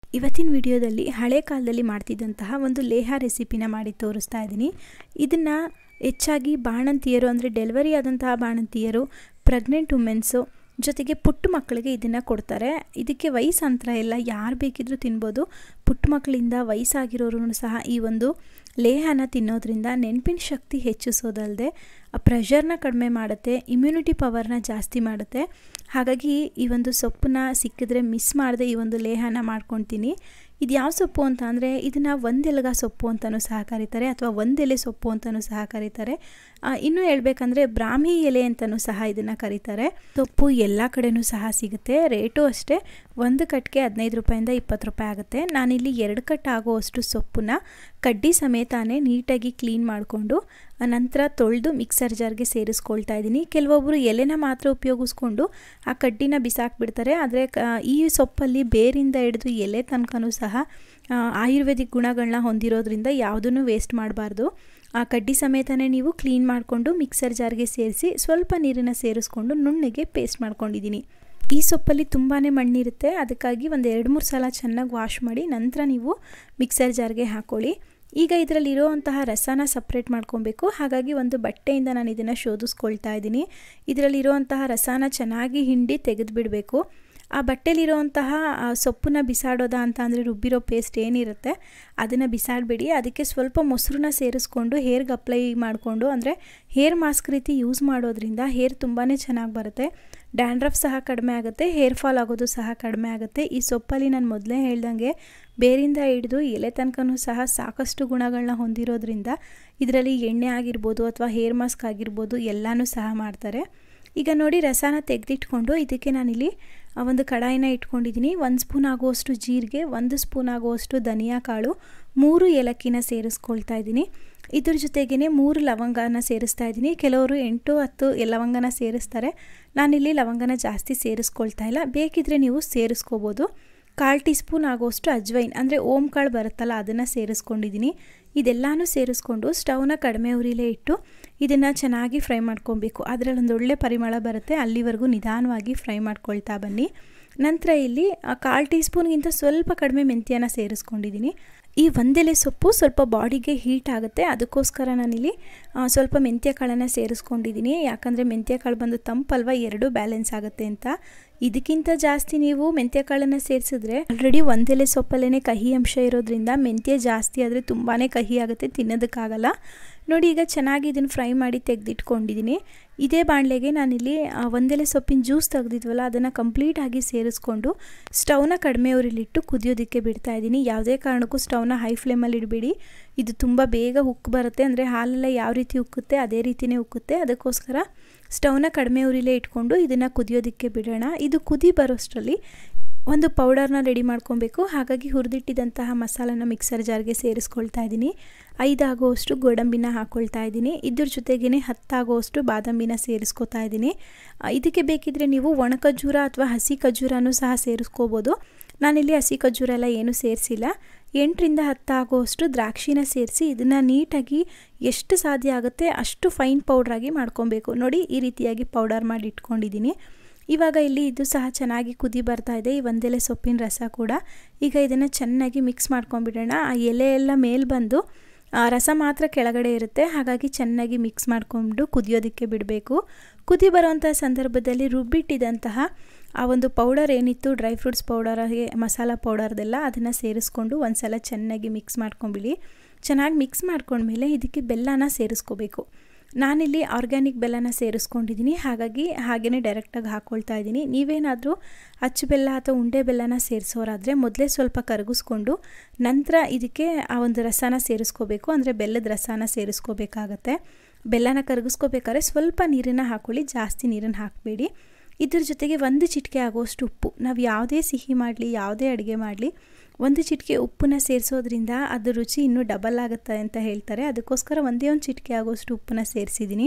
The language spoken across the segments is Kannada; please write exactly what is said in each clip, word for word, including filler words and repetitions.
ಇವತ್ತಿನ ವಿಡಿಯೋದಲ್ಲಿ ಹಳೆ ಕಾಲದಲ್ಲಿ ಮಾಡ್ತಿದ್ದಂತಹ ಒಂದು ಲೇಹ ರೆಸಿಪಿನ ಮಾಡಿ ತೋರಿಸ್ತಾ ಇದ್ದೀನಿ. ಇದನ್ನು ಹೆಚ್ಚಾಗಿ ಬಾಣಂತಿಯರು ಅಂದರೆ ಡೆಲಿವರಿ ಆದಂತಹ ಬಾಣಂತಿಯರು, ಪ್ರೆಗ್ನೆಂಟ್ ವುಮೆನ್ಸು ಜೊತೆಗೆ ಪುಟ್ಟ ಮಕ್ಕಳಿಗೆ ಇದನ್ನು ಕೊಡ್ತಾರೆ. ಇದಕ್ಕೆ ವಯಸ್ಸು ಅಂತರ ಇಲ್ಲ, ಯಾರು ಬೇಕಿದ್ರೂ ತಿನ್ಬೋದು. ಪುಟ್ಟ ಮಕ್ಕಳಿಂದ ವಯಸ್ಸಾಗಿರೋರು ಸಹ ಈ ಒಂದು ಲೇಹನ ತಿನ್ನೋದ್ರಿಂದ ನೆನಪಿನ ಶಕ್ತಿ ಹೆಚ್ಚಿಸೋದಲ್ಲದೆ ಪ್ರೆಷರ್ನ ಕಡಿಮೆ ಮಾಡುತ್ತೆ, ಇಮ್ಯುನಿಟಿ ಪವರ್ನ ಜಾಸ್ತಿ ಮಾಡುತ್ತೆ. ಹಾಗಾಗಿ ಈ ಒಂದು ಸೊಪ್ಪನ್ನ ಸಿಕ್ಕಿದ್ರೆ ಮಿಸ್ ಮಾಡದೆ ಈ ಒಂದು ಲೇಹನ ಮಾಡ್ಕೊತೀನಿ. ಇದು ಯಾವ ಸೊಪ್ಪು ಅಂತ ಅಂದರೆ ಇದನ್ನು ಒಂದೆಲಗ ಸೊಪ್ಪು ಅಂತಲೂ ಸಹ ಕರೀತಾರೆ ಅಥವಾ ಒಂದೆಲೆ ಸೊಪ್ಪು ಅಂತಲೂ ಸಹ ಕರೀತಾರೆ. ಇನ್ನೂ ಹೇಳ್ಬೇಕಂದ್ರೆ ಬ್ರಾಹ್ಮಿ ಎಲೆ ಅಂತಲೂ ಸಹ ಇದನ್ನು ಕರೀತಾರೆ. ಸೊಪ್ಪು ಎಲ್ಲ ಕಡೆಯೂ ಸಹ ಸಿಗುತ್ತೆ. ರೇಟು ಅಷ್ಟೇ, ಒಂದು ಕಟ್ಟಿಗೆ ಹದಿನೈದು ರೂಪಾಯಿಂದ ಇಪ್ಪತ್ತು ರೂಪಾಯಿ ಆಗುತ್ತೆ. ನಾನಿಲ್ಲಿ ಎರಡು ಕಟ್ ಆಗುವಷ್ಟು ಸೊಪ್ಪನ್ನ ಕಡ್ಡಿ ಸಮೇತಾನೆ ನೀಟಾಗಿ ಕ್ಲೀನ್ ಮಾಡಿಕೊಂಡು ನಂತರ ತೊಳೆದು ಮಿಕ್ಸರ್ ಜಾರ್ಗೆ ಸೇರಿಸ್ಕೊಳ್ತಾ ಇದ್ದೀನಿ. ಕೆಲವೊಬ್ಬರು ಎಲೆನ ಮಾತ್ರ ಉಪಯೋಗಿಸ್ಕೊಂಡು ಆ ಕಡ್ಡಿನ ಬಿಸಾಕ್ಬಿಡ್ತಾರೆ. ಆದರೆ ಈ ಸೊಪ್ಪಲ್ಲಿ ಬೇರಿಂದ ಹಿಡಿದು ಎಲೆ ತನಕನೂ ಸಹ ಆಯುರ್ವೇದಿಕ್ ಗುಣಗಳನ್ನ ಹೊಂದಿರೋದ್ರಿಂದ ಯಾವುದನ್ನು ವೇಸ್ಟ್ ಮಾಡಬಾರ್ದು. ಆ ಕಡ್ಡಿ ಸಮೇತನೇ ನೀವು ಕ್ಲೀನ್ ಮಾಡಿಕೊಂಡು ಮಿಕ್ಸರ್ ಜಾರ್ಗೆ ಸೇರಿಸಿ ಸ್ವಲ್ಪ ನೀರನ್ನು ಸೇರಿಸ್ಕೊಂಡು ನುಣ್ಣಗೆ ಪೇಸ್ಟ್ ಮಾಡ್ಕೊಂಡಿದ್ದೀನಿ. ಈ ಸೊಪ್ಪಲ್ಲಿ ತುಂಬಾ ಮಣ್ಣಿರುತ್ತೆ, ಅದಕ್ಕಾಗಿ ಒಂದು ಎರಡು ಮೂರು ಸಲ ಚೆನ್ನಾಗಿ ವಾಶ್ ಮಾಡಿ ನಂತರ ನೀವು ಮಿಕ್ಸರ್ ಜಾರ್ಗೆ ಹಾಕ್ಕೊಳ್ಳಿ. ಈಗ ಇದರಲ್ಲಿರುವಂತಹ ರಸನ ಸಪ್ರೇಟ್ ಮಾಡ್ಕೊಬೇಕು. ಹಾಗಾಗಿ ಒಂದು ಬಟ್ಟೆಯಿಂದ ನಾನು ಇದನ್ನು ಶೋಧಿಸ್ಕೊಳ್ತಾ ಇದ್ದೀನಿ. ಇದರಲ್ಲಿರುವಂತಹ ರಸನ ಚೆನ್ನಾಗಿ ಹಿಂಡಿ ತೆಗೆದುಬಿಡಬೇಕು. ಆ ಬಟ್ಟೆಲಿರುವಂತಹ ಸೊಪ್ಪನ್ನ ಬಿಸಾಡೋದ ಅಂತ ಅಂದರೆ ರುಬ್ಬಿರೋ ಪೇಸ್ಟ್ ಏನಿರುತ್ತೆ ಅದನ್ನು ಬಿಸಾಡಬೇಡಿ. ಅದಕ್ಕೆ ಸ್ವಲ್ಪ ಮೊಸರನ್ನ ಸೇರಿಸ್ಕೊಂಡು ಹೇರ್ಗೆ ಅಪ್ಲೈ ಮಾಡಿಕೊಂಡು ಅಂದರೆ ಹೇರ್ ಮಾಸ್ಕ್ ರೀತಿ ಯೂಸ್ ಮಾಡೋದ್ರಿಂದ ಹೇರ್ ತುಂಬಾ ಚೆನ್ನಾಗಿ ಬರುತ್ತೆ. ಡ್ಯಾಂಡ್ರಫ್ ಸಹ ಕಡಿಮೆ ಆಗುತ್ತೆ, ಹೇರ್ ಫಾಲ್ ಆಗೋದು ಸಹ ಕಡಿಮೆ ಆಗುತ್ತೆ. ಈ ಸೊಪ್ಪಲ್ಲಿ ನಾನು ಮೊದಲೇ ಹೇಳ್ದಂಗೆ ಬೇರಿಂದ ಹಿಡಿದು ಎಲೆ ತನಕನೂ ಸಹ ಸಾಕಷ್ಟು ಗುಣಗಳನ್ನ ಹೊಂದಿರೋದ್ರಿಂದ ಇದರಲ್ಲಿ ಎಣ್ಣೆ ಆಗಿರ್ಬೋದು ಅಥವಾ ಹೇರ್ ಮಾಸ್ಕ್ ಆಗಿರ್ಬೋದು ಎಲ್ಲನೂ ಸಹ ಮಾಡ್ತಾರೆ. ಈಗ ನೋಡಿ ರಸನ ತೆಗೆದಿಟ್ಕೊಂಡು ಇದಕ್ಕೆ ನಾನಿಲ್ಲಿ ಒಂದು ಕಡಾಯಿನ ಇಟ್ಕೊಂಡಿದ್ದೀನಿ. ಒಂದು ಸ್ಪೂನ್ ಆಗುವಷ್ಟು ಜೀರಿಗೆ, ಒಂದು ಸ್ಪೂನ್ ಆಗುವಷ್ಟು ಧನಿಯಾ ಕಾಳು, ಮೂರು ಏಲಕ್ಕಿನ ಸೇರಿಸ್ಕೊಳ್ತಾ ಇದ್ದೀನಿ. ಇದ್ರ ಜೊತೆಗೇ ಮೂರು ಲವಂಗನ ಸೇರಿಸ್ತಾ ಇದ್ದೀನಿ. ಕೆಲವರು ಎಂಟು ಹತ್ತು ಲವಂಗನ ಸೇರಿಸ್ತಾರೆ. ನಾನಿಲ್ಲಿ ಲವಂಗನ ಜಾಸ್ತಿ ಸೇರಿಸ್ಕೊಳ್ತಾ ಇಲ್ಲ, ಬೇಕಿದ್ರೆ ನೀವು ಸೇರಿಸ್ಕೋಬೋದು. ಕಾಲು ಟೀ ಸ್ಪೂನ್ ಆಗೋಷ್ಟು ಅಜ್ವೈನ್ ಅಂದರೆ ಓಮ್ ಕಾಳು ಬರುತ್ತಲ್ಲ ಅದನ್ನು ಸೇರಿಸ್ಕೊಂಡಿದ್ದೀನಿ. ಇದೆಲ್ಲನೂ ಸೇರಿಸ್ಕೊಂಡು ಸ್ಟವ್ನ ಕಡಿಮೆ ಉರಿಲೇ ಇಟ್ಟು ಇದನ್ನು ಚೆನ್ನಾಗಿ ಫ್ರೈ ಮಾಡ್ಕೊಬೇಕು. ಅದರಲ್ಲಿ ಒಂದು ಒಳ್ಳೆ ಪರಿಮಳ ಬರುತ್ತೆ, ಅಲ್ಲಿವರೆಗೂ ನಿಧಾನವಾಗಿ ಫ್ರೈ ಮಾಡ್ಕೊಳ್ತಾ ಬನ್ನಿ. ನಂತರ ಇಲ್ಲಿ ಕಾಲು ಟೀ ಸ್ಪೂನ್ಗಿಂತ ಸ್ವಲ್ಪ ಕಡಿಮೆ ಮೆಂತ್ಯನ ಸೇರಿಸ್ಕೊಂಡಿದ್ದೀನಿ. ಈ ಒಂದೆಲೆ ಸೊಪ್ಪು ಸ್ವಲ್ಪ ಬಾಡಿಗೆ ಹೀಟ್ ಆಗುತ್ತೆ, ಅದಕ್ಕೋಸ್ಕರ ನಾನಿಲ್ಲಿ ಸ್ವಲ್ಪ ಮೆಂತ್ಯ ಕಾಳನ್ನು ಸೇರಿಸ್ಕೊಂಡಿದ್ದೀನಿ. ಯಾಕಂದರೆ ಮೆಂತ್ಯ ಕಾಳು ಬಂದು ತಂಪಲ್ವ, ಎರಡೂ ಬ್ಯಾಲೆನ್ಸ್ ಆಗುತ್ತೆ ಅಂತ. ಇದಕ್ಕಿಂತ ಜಾಸ್ತಿ ನೀವು ಮೆಂತ್ಯ ಕಾಳನ್ನು ಸೇರಿಸಿದ್ರೆ ಆಲ್ರೆಡಿ ಒಂದೆಲೆ ಸೊಪ್ಪಲ್ಲೇ ಕಹಿ ಅಂಶ ಇರೋದ್ರಿಂದ ಮೆಂತ್ಯ ಜಾಸ್ತಿ ಆದರೆ ತುಂಬಾ ಕಹಿ ಆಗುತ್ತೆ, ತಿನ್ನೋದಕ್ಕಾಗಲ್ಲ. ನೋಡಿ ಈಗ ಚೆನ್ನಾಗಿ ಇದನ್ನು ಫ್ರೈ ಮಾಡಿ ತೆಗೆದಿಟ್ಕೊಂಡಿದ್ದೀನಿ. ಇದೇ ಬಾಣಲೆಗೆ ನಾನಿಲ್ಲಿ ಒಂದೆಲೆ ಸೊಪ್ಪಿನ ಜ್ಯೂಸ್ ತೆಗೆದಿದ್ವಲ್ಲ ಅದನ್ನು ಕಂಪ್ಲೀಟಾಗಿ ಸೇರಿಸ್ಕೊಂಡು ಸ್ಟವ್ನ ಕಡಿಮೆ ಉರಿಲಿಟ್ಟು ಕುದಿಯೋದಕ್ಕೆ ಬಿಡ್ತಾ ಇದ್ದೀನಿ. ಯಾವುದೇ ಕಾರಣಕ್ಕೂ ಸ್ಟವ್ನ ಹೈ ಫ್ಲೇಮಲ್ಲಿ ಇಡಬೇಡಿ, ಇದು ತುಂಬ ಬೇಗ ಉಕ್ಕು ಬರುತ್ತೆ. ಅಂದರೆ ಹಾಲೆಲ್ಲ ಯಾವ ರೀತಿ ಉಕ್ಕುತ್ತೆ ಅದೇ ರೀತಿಯೇ ಉಕ್ಕುತ್ತೆ. ಅದಕ್ಕೋಸ್ಕರ ಸ್ಟವ್ನ ಕಡಿಮೆ ಉರಿಲೇ ಇಟ್ಕೊಂಡು ಇದನ್ನು ಕುದಿಯೋದಕ್ಕೆ ಬಿಡೋಣ. ಇದು ಕುದಿ ಬರೋಷ್ಟರಲ್ಲಿ ಒಂದು ಪೌಡರ್ನ ರೆಡಿ ಮಾಡ್ಕೊಬೇಕು. ಹಾಗಾಗಿ ಹುರಿದಿಟ್ಟಿದ್ದಂತಹ ಮಸಾಲನ ಮಿಕ್ಸರ್ ಜಾರ್ಗೆ ಸೇರಿಸ್ಕೊಳ್ತಾ ಇದ್ದೀನಿ. ಐದಾಗುವಷ್ಟು ಗೋಡಂಬಿನ ಹಾಕ್ಕೊಳ್ತಾ ಇದ್ದೀನಿ. ಇದ್ರ ಜೊತೆಗೇ ಹತ್ತಾಗುವಷ್ಟು ಬಾದಾಮಿನ ಸೇರಿಸ್ಕೊತಾ ಇದ್ದೀನಿ. ಇದಕ್ಕೆ ಬೇಕಿದ್ರೆ ನೀವು ಒಣ ಖರ್ಜೂರ ಅಥವಾ ಹಸಿ ಖರ್ಜೂರನೂ ಸಹ ಸೇರಿಸ್ಕೋಬೋದು. ನಾನಿಲ್ಲಿ ಹಸಿ ಖರ್ಜೂರ ಎಲ್ಲ ಏನೂ ಸೇರಿಸಿಲ್ಲ. ಎಂಟರಿಂದ ಹತ್ತಾಗುವಷ್ಟು ದ್ರಾಕ್ಷಿನ ಸೇರಿಸಿ ಇದನ್ನು ನೀಟಾಗಿ ಎಷ್ಟು ಸಾಧ್ಯ ಆಗುತ್ತೆ ಅಷ್ಟು ಫೈನ್ ಪೌಡ್ರಾಗಿ ಮಾಡ್ಕೊಬೇಕು. ನೋಡಿ ಈ ರೀತಿಯಾಗಿ ಪೌಡರ್ ಮಾಡಿ ಇಟ್ಕೊಂಡಿದ್ದೀನಿ. ಇವಾಗ ಇಲ್ಲಿ ಇದು ಸಹ ಚೆನ್ನಾಗಿ ಕುದಿ ಬರ್ತಾ ಇದೆ, ಈ ಒಂದೆಲೆ ಸೊಪ್ಪಿನ ರಸ ಕೂಡ. ಈಗ ಇದನ್ನು ಚೆನ್ನಾಗಿ ಮಿಕ್ಸ್ ಮಾಡ್ಕೊಂಡ್ಬಿಡೋಣ. ಆ ಎಲೆ ಎಲ್ಲ ಮೇಲೆ ಬಂದು ರಸ ಮಾತ್ರ ಕೆಳಗಡೆ ಇರುತ್ತೆ, ಹಾಗಾಗಿ ಚೆನ್ನಾಗಿ ಮಿಕ್ಸ್ ಮಾಡಿಕೊಂಡು ಕುದಿಯೋದಕ್ಕೆ ಬಿಡಬೇಕು. ಕುದಿ ಬರೋವಂಥ ಸಂದರ್ಭದಲ್ಲಿ ರುಬ್ಬಿಟ್ಟಿದ್ದಂತಹ ಆ ಒಂದು ಪೌಡರ್ ಏನಿತ್ತು, ಡ್ರೈ ಫ್ರೂಟ್ಸ್ ಪೌಡರ್ ಹಾಗೆ ಮಸಾಲ ಪೌಡರ್ದೆಲ್ಲ ಅದನ್ನು ಸೇರಿಸ್ಕೊಂಡು ಒಂದು ಸಲ ಚೆನ್ನಾಗಿ ಮಿಕ್ಸ್ ಮಾಡ್ಕೊಂಬಿಡಿ. ಚೆನ್ನಾಗಿ ಮಿಕ್ಸ್ ಮಾಡ್ಕೊಂಡ್ಮೇಲೆ ಇದಕ್ಕೆ ಬೆಲ್ಲನ ಸೇರಿಸ್ಕೋಬೇಕು. ನಾನಿಲ್ಲಿ ಆರ್ಗ್ಯಾನಿಕ್ ಬೆಲ್ಲನ ಸೇರಿಸ್ಕೊಂಡಿದ್ದೀನಿ, ಹಾಗಾಗಿ ಹಾಗೆಯೇ ಡೈರೆಕ್ಟಾಗಿ ಹಾಕ್ಕೊಳ್ತಾ ಇದ್ದೀನಿ. ನೀವೇನಾದರೂ ಅಚ್ಚು ಬೆಲ್ಲ ಅಥವಾ ಉಂಡೆ ಬೆಲ್ಲನ ಸೇರಿಸೋರಾದರೆ ಮೊದಲೇ ಸ್ವಲ್ಪ ಕರಗಿಸ್ಕೊಂಡು ನಂತರ ಇದಕ್ಕೆ ಆ ಒಂದು ರಸನ ಸೇರಿಸ್ಕೋಬೇಕು, ಅಂದರೆ ಬೆಲ್ಲದ ರಸನ ಸೇರಿಸ್ಕೋಬೇಕಾಗತ್ತೆ. ಬೆಲ್ಲನ ಕರಗಿಸ್ಕೋಬೇಕಾದ್ರೆ ಸ್ವಲ್ಪ ನೀರನ್ನು ಹಾಕ್ಕೊಳ್ಳಿ, ಜಾಸ್ತಿ ನೀರನ್ನು ಹಾಕಬೇಡಿ. ಇದ್ರ ಜೊತೆಗೆ ಒಂದು ಚಿಟಿಕೆ ಆಗುವಷ್ಟು ಉಪ್ಪು, ನಾವು ಯಾವುದೇ ಸಿಹಿ ಮಾಡಲಿ ಯಾವುದೇ ಅಡುಗೆ ಮಾಡಲಿ ಒಂದು ಚಿಟಿಕೆ ಉಪ್ಪನ್ನ ಸೇರಿಸೋದ್ರಿಂದ ಅದು ರುಚಿ ಇನ್ನೂ ಡಬಲ್ ಆಗುತ್ತೆ ಅಂತ ಹೇಳ್ತಾರೆ. ಅದಕ್ಕೋಸ್ಕರ ಒಂದೇ ಒಂದು ಚಿಟಿಕೆ ಆಗೋಷ್ಟು ಉಪ್ಪನ್ನ ಸೇರಿಸಿದ್ದೀನಿ.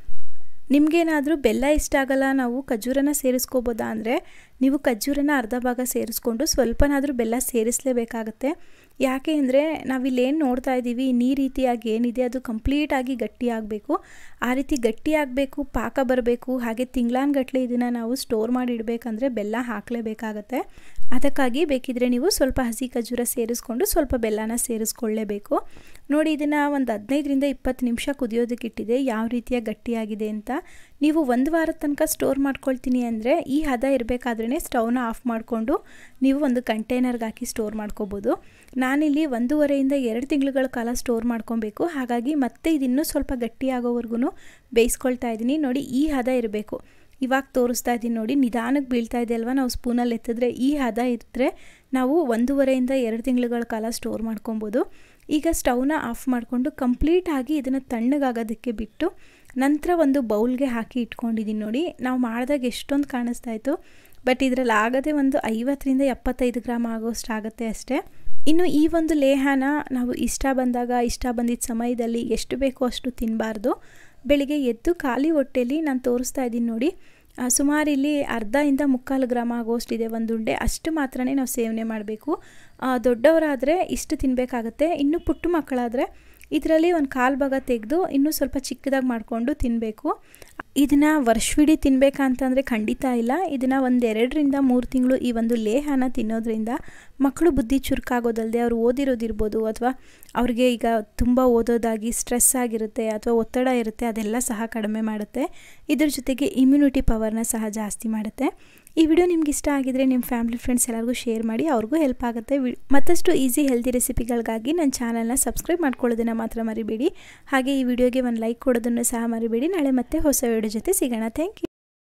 ನಿಮಗೇನಾದರೂ ಬೆಲ್ಲ ಇಷ್ಟ ಆಗಲ್ಲ, ನಾವು ಖರ್ಜೂರನ ಸೇರಿಸ್ಕೋಬೋದಾ ಅಂದರೆ ನೀವು ಖರ್ಜೂರನ ಅರ್ಧ ಭಾಗ ಸೇರಿಸ್ಕೊಂಡು ಸ್ವಲ್ಪನಾದರೂ ಬೆಲ್ಲ ಸೇರಿಸಲೇಬೇಕಾಗತ್ತೆ. ಯಾಕೆ ಅಂದರೆ ನಾವಿಲ್ಲೇನು ನೋಡ್ತಾ ಇದ್ದೀವಿ, ನೀರು ರೀತಿಯಾಗಿ ಏನಿದೆ ಅದು ಕಂಪ್ಲೀಟಾಗಿ ಗಟ್ಟಿಯಾಗಬೇಕು. ಆ ರೀತಿ ಗಟ್ಟಿಯಾಗಬೇಕು, ಪಾಕ ಬರಬೇಕು, ಹಾಗೆ ತಿಂಗಳಾನ್ಗಟ್ಟಲೆ ಇದನ್ನು ನಾವು ಸ್ಟೋರ್ ಮಾಡಿ ಇಡಬೇಕಂದ್ರೆ ಬೆಲ್ಲ ಹಾಕಲೇಬೇಕಾಗತ್ತೆ. ಅದಕ್ಕಾಗಿ ಬೇಕಿದ್ರೆ ನೀವು ಸ್ವಲ್ಪ ಹಸಿ ಖರ್ಜೂರ ಸೇರಿಸ್ಕೊಂಡು ಸ್ವಲ್ಪ ಬೆಲ್ಲನ ಸೇರಿಸ್ಕೊಳ್ಳೇಬೇಕು. ನೋಡಿ ಇದನ್ನು ಒಂದು ಹದಿನೈದರಿಂದ ಇಪ್ಪತ್ತು ನಿಮಿಷ ಕುದಿಯೋದಕ್ಕೆ ಇಟ್ಟಿದೆ. ಯಾವ ರೀತಿಯ ಗಟ್ಟಿಯಾಗಿದೆ ಅಂತ. ನೀವು ಒಂದು ವಾರದ ತನಕ ಸ್ಟೋರ್ ಮಾಡ್ಕೊಳ್ತೀನಿ ಅಂದರೆ ಈ ಹದ ಇರಬೇಕಾದ್ರೇ ಸ್ಟವ್ನ ಆಫ್ ಮಾಡಿಕೊಂಡು ನೀವು ಒಂದು ಕಂಟೈನರ್ಗೆ ಹಾಕಿ ಸ್ಟೋರ್ ಮಾಡ್ಕೋಬೋದು. ನಾನಿಲ್ಲಿ ಒಂದೂವರೆಯಿಂದ ಎರಡು ತಿಂಗಳುಗಳ ಕಾಲ ಸ್ಟೋರ್ ಮಾಡ್ಕೊಬೇಕು. ಹಾಗಾಗಿ ಮತ್ತೆ ಇದಿನ್ನೂ ಸ್ವಲ್ಪ ಗಟ್ಟಿಯಾಗೋವರೆಗೂ ಬೇಯಿಸ್ಕೊಳ್ತಾ ಇದ್ದೀನಿ. ನೋಡಿ ಈ ಹದ ಇರಬೇಕು. ಇವಾಗ ತೋರಿಸ್ತಾ ಇದ್ದೀನಿ ನೋಡಿ, ನಿಧಾನಕ್ಕೆ ಬೀಳ್ತಾ ಇದೆ ಅಲ್ವಾ, ನಾವು ಸ್ಪೂನಲ್ಲಿ ಎತ್ತಿದ್ರೆ ಈ ಹದ ಇದ್ದರೆ ನಾವು ಒಂದೂವರೆಯಿಂದ ಎರಡು ತಿಂಗಳುಗಳ ಕಾಲ ಸ್ಟೋರ್ ಮಾಡ್ಕೊಬೋದು. ಈಗ ಸ್ಟವ್ನ ಆಫ್ ಮಾಡಿಕೊಂಡು ಕಂಪ್ಲೀಟಾಗಿ ಇದನ್ನು ತಣ್ಣಗಾಗೋದಕ್ಕೆ ಬಿಟ್ಟು ನಂತರ ಒಂದು ಬೌಲ್ಗೆ ಹಾಕಿ ಇಟ್ಕೊಂಡಿದ್ದೀನಿ. ನೋಡಿ ನಾವು ಮಾಡಿದಾಗ ಎಷ್ಟೊಂದು ಕಾಣಿಸ್ತಾ ಇತ್ತು, ಬಟ್ ಇದರಲ್ಲಿ ಆಗದೆ ಒಂದು ಐವತ್ತರಿಂದ ಎಪ್ಪತ್ತೈದು ಗ್ರಾಮ್ ಆಗೋಷ್ಟು ಆಗುತ್ತೆ ಅಷ್ಟೇ. ಇನ್ನು ಈ ಒಂದು ಲೇಹನ ನಾವು ಇಷ್ಟ ಬಂದಾಗ ಇಷ್ಟ ಬಂದಿದ್ದ ಸಮಯದಲ್ಲಿ ಎಷ್ಟು ಬೇಕೋ ಅಷ್ಟು ತಿನ್ನಬಾರ್ದು. ಬೆಳಿಗ್ಗೆ ಎದ್ದು ಖಾಲಿ ಹೊಟ್ಟೆಯಲ್ಲಿ ನಾನು ತೋರಿಸ್ತಾ ಇದ್ದೀನಿ ನೋಡಿ, ಸುಮಾರು ಇಲ್ಲಿ ಅರ್ಧ ಇಂದ ಮುಕ್ಕಾಲು ಗ್ರಾಮ್ ಆಗೋಷ್ಟಿದೆ ಒಂದು ಉಂಡೆ, ಅಷ್ಟು ಮಾತ್ರನೇ ನಾವು ಸೇವನೆ ಮಾಡಬೇಕು. ದೊಡ್ಡವರಾದರೆ ಇಷ್ಟು ತಿನ್ನಬೇಕಾಗತ್ತೆ. ಇನ್ನು ಪುಟ್ಟ ಮಕ್ಕಳಾದರೆ ಇದರಲ್ಲಿ ಒಂದು ಕಾಲು ಭಾಗ ತೆಗೆದು ಇನ್ನೂ ಸ್ವಲ್ಪ ಚಿಕ್ಕದಾಗಿ ಮಾಡಿಕೊಂಡು ತಿನ್ನಬೇಕು. ಇದನ್ನು ವರ್ಷವಿಡೀ ತಿನ್ನಬೇಕಂತಂದರೆ ಖಂಡಿತ ಇಲ್ಲ. ಇದನ್ನು ಒಂದು ಎರಡರಿಂದ ಮೂರು ತಿಂಗಳು ಈ ಒಂದು ಲೇಹನ ತಿನ್ನೋದ್ರಿಂದ ಮಕ್ಕಳು ಬುದ್ಧಿ ಚುರುಕಾಗೋದಲ್ಲದೆ ಅವ್ರು ಓದಿರೋದಿರ್ಬೋದು ಅಥವಾ ಅವ್ರಿಗೆ ಈಗ ತುಂಬ ಓದೋದಾಗಿ ಸ್ಟ್ರೆಸ್ ಆಗಿರುತ್ತೆ ಅಥವಾ ಒತ್ತಡ ಇರುತ್ತೆ, ಅದೆಲ್ಲ ಸಹ ಕಡಿಮೆ ಮಾಡುತ್ತೆ. ಇದ್ರ ಜೊತೆಗೆ ಇಮ್ಯುನಿಟಿ ಪವರ್ನ ಸಹ ಜಾಸ್ತಿ ಮಾಡುತ್ತೆ. ಈ ವಿಡಿಯೋ ನಿಮ್ಗೆ ಇಷ್ಟ ಆಗಿದರೆ ನಿಮ್ಮ ಫ್ಯಾಮಿಲಿ ಫ್ರೆಂಡ್ಸ್ ಎಲ್ಲರಿಗೂ ಶೇರ್ ಮಾಡಿ, ಅವ್ರಿಗೂ ಹೆಲ್ಪ್ ಆಗುತ್ತೆ. ಮತ್ತಷ್ಟು ಈಸಿ ಹೆಲ್ತಿ ರೆಸಿಪಿಗಳಿಗಾಗಿ ನನ್ನ ಚಾನಲ್ನ ಸಬ್ಸ್ಕ್ರೈಬ್ ಮಾಡ್ಕೊಳ್ಳೋದನ್ನು ಮಾತ್ರ ಮರಿಬೇಡಿ. ಹಾಗೆ ಈ ವಿಡಿಯೋಗೆ ಒಂದು ಲೈಕ್ ಕೊಡೋದನ್ನು ಸಹ ಮರಿಬೇಡಿ. ನಾಳೆ ಮತ್ತೆ ಹೊಸ ವಿಡಿಯೋ ಜೊತೆ ಸಿಗೋಣ. Thank you.